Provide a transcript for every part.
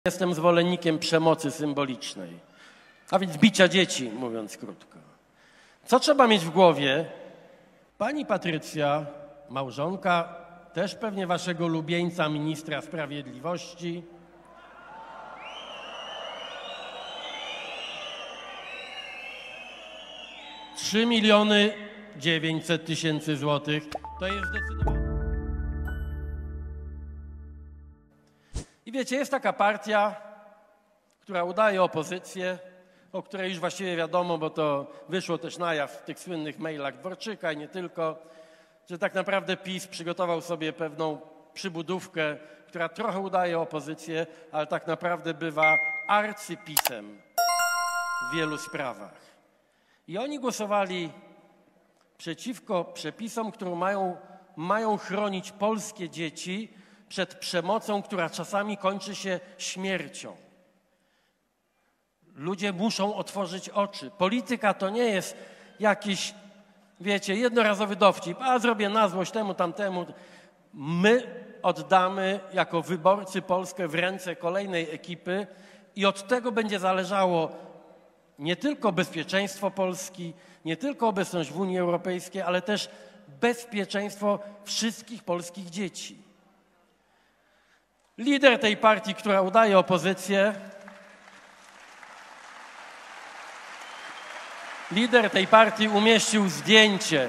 Jestem zwolennikiem przemocy symbolicznej, a więc bicia dzieci, mówiąc krótko. Co trzeba mieć w głowie? Pani Patrycja, małżonka, też pewnie waszego ulubieńca, ministra sprawiedliwości, $3,900,000 złotych. To jest zdecydowanie. I wiecie, jest taka partia, która udaje opozycję, o której już właściwie wiadomo, bo to wyszło też na jaw w tych słynnych mailach Dworczyka i nie tylko, że tak naprawdę PiS przygotował sobie pewną przybudówkę, która trochę udaje opozycję, ale tak naprawdę bywa arcypisem w wielu sprawach. I oni głosowali przeciwko przepisom, które mają chronić polskie dzieci przed przemocą, która czasami kończy się śmiercią. Ludzie muszą otworzyć oczy. Polityka to nie jest jakiś, wiecie, jednorazowy dowcip. A zrobię na złość temu, tamtemu. My oddamy jako wyborcy Polskę w ręce kolejnej ekipy i od tego będzie zależało nie tylko bezpieczeństwo Polski, nie tylko obecność w Unii Europejskiej, ale też bezpieczeństwo wszystkich polskich dzieci. Lider tej partii, która udaje opozycję, lider tej partii umieścił zdjęcie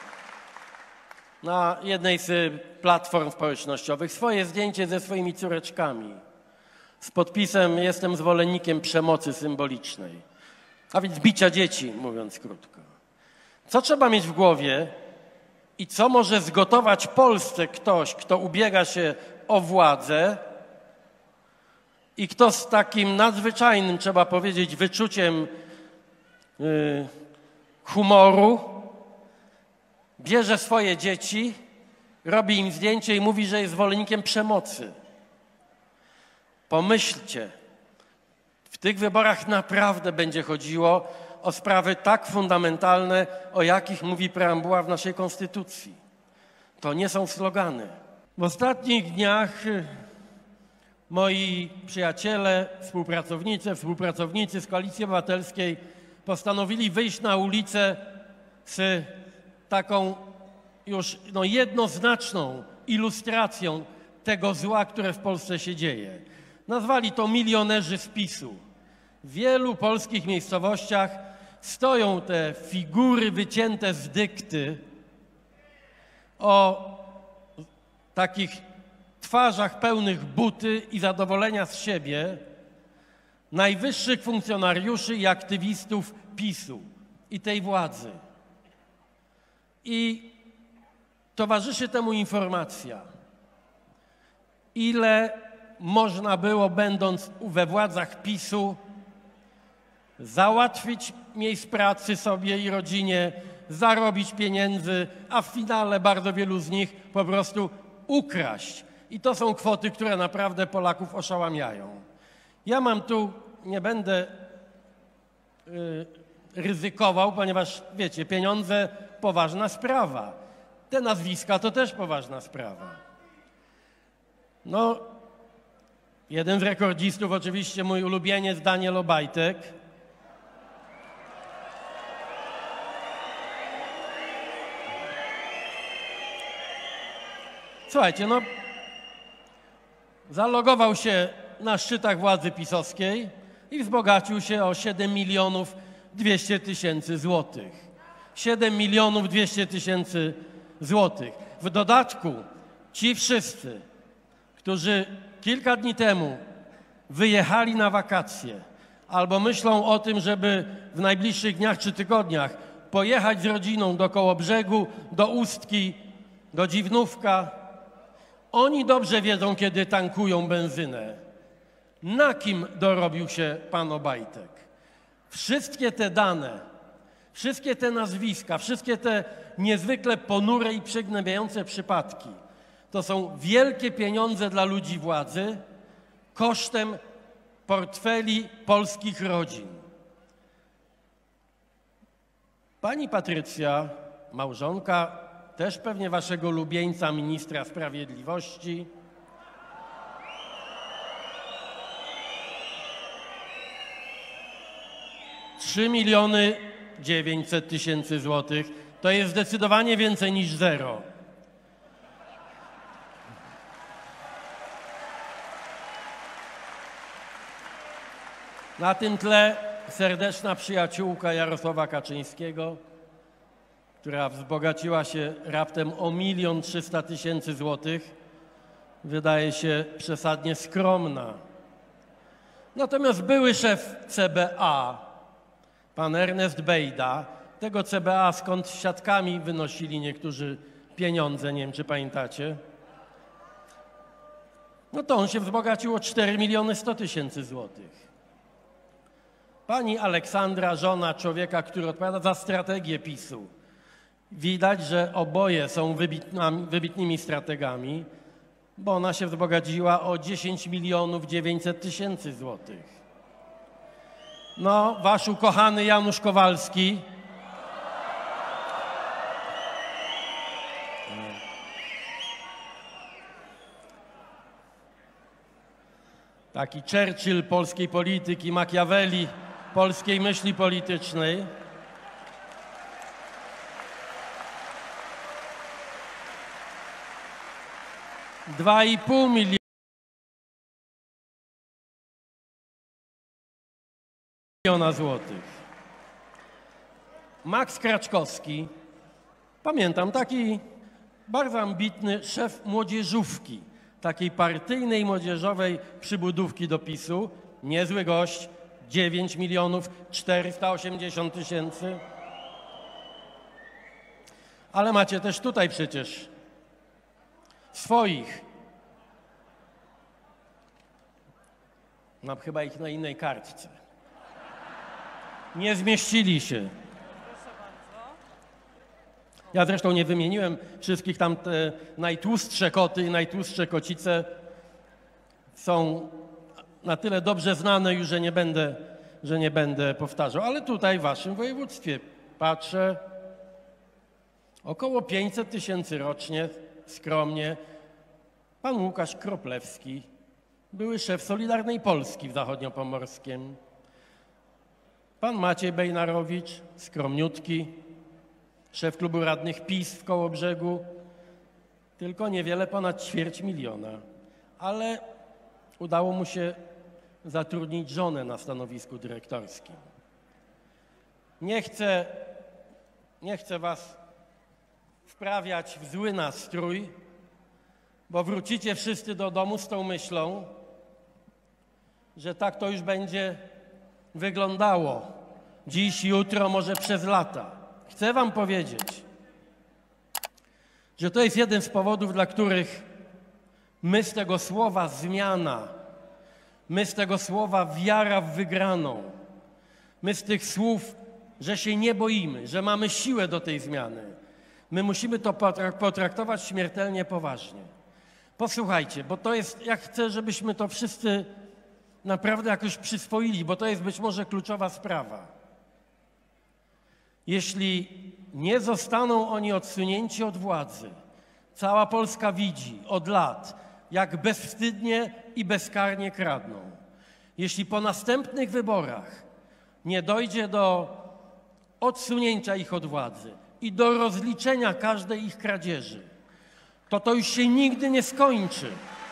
na jednej z platform społecznościowych, swoje zdjęcie ze swoimi córeczkami z podpisem „Jestem zwolennikiem przemocy symbolicznej”, a więc bicia dzieci, mówiąc krótko. Co trzeba mieć w głowie i co może zgotować Polsce ktoś, kto ubiega się o władzę i kto z takim nadzwyczajnym, trzeba powiedzieć, wyczuciem humoru bierze swoje dzieci, robi im zdjęcie i mówi, że jest zwolennikiem przemocy. Pomyślcie, w tych wyborach naprawdę będzie chodziło o sprawy tak fundamentalne, o jakich mówi preambuła w naszej konstytucji. To nie są slogany. W ostatnich dniach moi przyjaciele, współpracownicy z Koalicji Obywatelskiej postanowili wyjść na ulicę z taką już jednoznaczną ilustracją tego zła, które w Polsce się dzieje. Nazwali to milionerzy z PiS-u. W wielu polskich miejscowościach stoją te figury wycięte z dykty o takich twarzach pełnych buty i zadowolenia z siebie najwyższych funkcjonariuszy i aktywistów PiS-u i tej władzy. I towarzyszy temu informacja, ile można było, będąc we władzach PiS-u, załatwić miejsc pracy sobie i rodzinie, zarobić pieniędzy, a w finale bardzo wielu z nich po prostu ukraść. I to są kwoty, które naprawdę Polaków oszałamiają. Ja mam tu, nie będę ryzykował, ponieważ wiecie, pieniądze poważna sprawa. Te nazwiska to też poważna sprawa. No, jeden z rekordzistów, oczywiście mój ulubieniec Daniel Obajtek. Słuchajcie, no, zalogował się na szczytach władzy pisowskiej i wzbogacił się o 7,2 mln złotych. 7,2 mln złotych. W dodatku ci wszyscy, którzy kilka dni temu wyjechali na wakacje albo myślą o tym, żeby w najbliższych dniach czy tygodniach pojechać z rodziną do Kołobrzegu, do Ustki, do Dziwnówka, oni dobrze wiedzą, kiedy tankują benzynę. Na kim dorobił się pan Obajtek? Wszystkie te dane, wszystkie te nazwiska, wszystkie te niezwykle ponure i przygnębiające przypadki to są wielkie pieniądze dla ludzi władzy kosztem portfeli polskich rodzin. Pani Patrycja, małżonka, też pewnie waszego ulubieńca, ministra sprawiedliwości, 3 900 000 złotych. To jest zdecydowanie więcej niż zero. Na tym tle serdeczna przyjaciółka Jarosława Kaczyńskiego, która wzbogaciła się raptem o 1 300 000 złotych, wydaje się przesadnie skromna. Natomiast były szef CBA, pan Ernest Bejda, tego CBA, skąd siatkami wynosili niektórzy pieniądze, nie wiem, czy pamiętacie, no to on się wzbogacił o 4 100 000 złotych. Pani Aleksandra, żona człowieka, który odpowiada za strategię PiS-u. Widać, że oboje są wybitnymi strategami, bo ona się wzbogaciła o 10 900 000 złotych. No, wasz ukochany Janusz Kowalski taki Churchill polskiej polityki, Machiavelli polskiej myśli politycznej. $2,5 miliona złotych. Max Kraczkowski, pamiętam, taki bardzo ambitny szef młodzieżówki, takiej partyjnej, młodzieżowej przybudówki do PiS-u, niezły gość, 9 480 000. Ale macie też tutaj przecież swoich. Mam chyba ich na innej kartce. Nie zmieścili się. Ja zresztą nie wymieniłem wszystkich, tam te najtłustsze koty i najtłustsze kocice są na tyle dobrze znane już, że nie będę powtarzał. Ale tutaj w waszym województwie patrzę, około 500 000 rocznie, skromnie. Pan Łukasz Kroplewski, były szef Solidarnej Polski w Zachodniopomorskiem. Pan Maciej Bejnarowicz, skromniutki, szef klubu radnych PiS w Kołobrzegu, tylko niewiele ponad 250 000. Ale udało mu się zatrudnić żonę na stanowisku dyrektorskim. Nie chcę was wprawiać w zły nastrój, bo wrócicie wszyscy do domu z tą myślą, że tak to już będzie wyglądało dziś, jutro, może przez lata. Chcę wam powiedzieć, że to jest jeden z powodów, dla których my z tego słowa zmiana, my z tego słowa wiara w wygraną, my z tych słów, że się nie boimy, że mamy siłę do tej zmiany, my musimy to potraktować śmiertelnie poważnie. Posłuchajcie, bo to jest, ja chcę, żebyśmy to wszyscy naprawdę jakoś przyswoili, bo to jest być może kluczowa sprawa. Jeśli nie zostaną oni odsunięci od władzy, cała Polska widzi od lat, jak bezwstydnie i bezkarnie kradną. Jeśli po następnych wyborach nie dojdzie do odsunięcia ich od władzy i do rozliczenia każdej ich kradzieży, to już się nigdy nie skończy.